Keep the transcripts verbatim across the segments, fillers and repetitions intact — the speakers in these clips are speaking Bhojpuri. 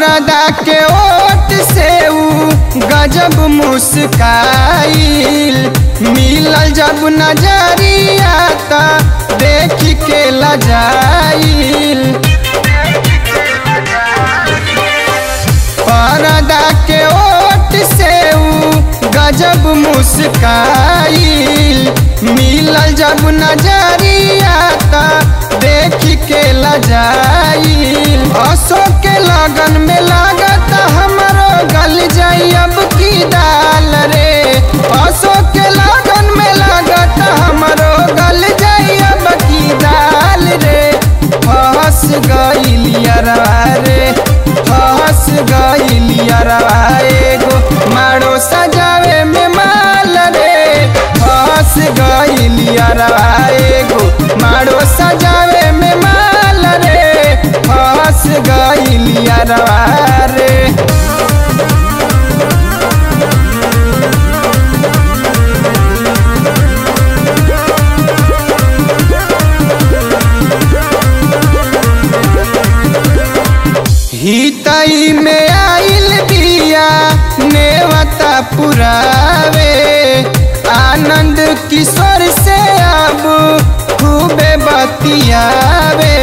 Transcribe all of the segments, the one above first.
परदा के ओट से ऊ गजब मुस्काइल, मिलल जब नजरिया त देख के लजाइल। परदा के ओट से ऊ गजब मुस्काइल, मिलल जब नजरिया त देख के लजाइल। अशोक के लगन में लागत हमरो गल जाई अब की दाल रे, अशोक के लगन में लागत हमरो गल जाई अब की दाल रे। फंस गइल यारवा रे, फंस गइल यारवा एगो मारो सजावे में माल रे, फंस गइल यारवा एगो मारो सजावे में माल रे, फंस गइल यारवा रे। हितई में आइल बिया नेवता पुरावे, आनंद किशोर से अब खूबे बतियावे।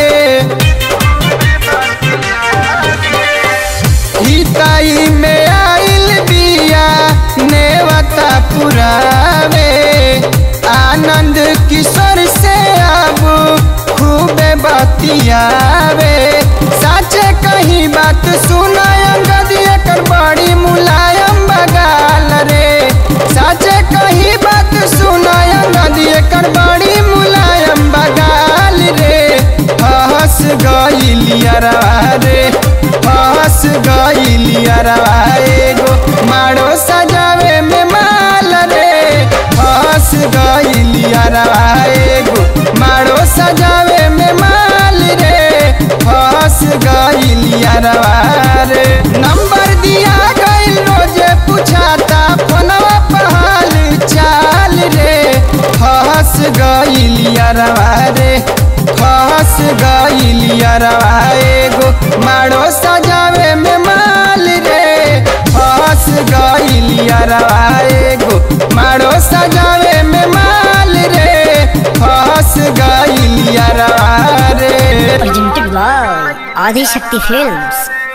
हितई में आइल बिया नेवता पुरावे, आनंद किशोर से अब खूबे बतियावे। साचे कहीं बात सुनायंगद एकर बड़ी मुलायम बगाल रे, साचे कहीं बात सुनायंगद एकर बड़ी मुलायम बगाल रे। फंस गइल यारवा रे, फंस गइल यारवा एगो मारो सजावे में माल रे, फंस गइल यारवा एगो मारो सजावे में माल रे, फंस गइल यारवा रे। नंबर दिया गइल रोजे पूछाता फोनवा पर हाल चाल रे, फंस गइल यारवा रे, फंस गइल यारवा एगो मारो सजावे में माल रे, फंस गइल यारवा एगो मारो सजावे में माल रे, फंस गइल यारवा रे। Presented by Adi Shakti Films।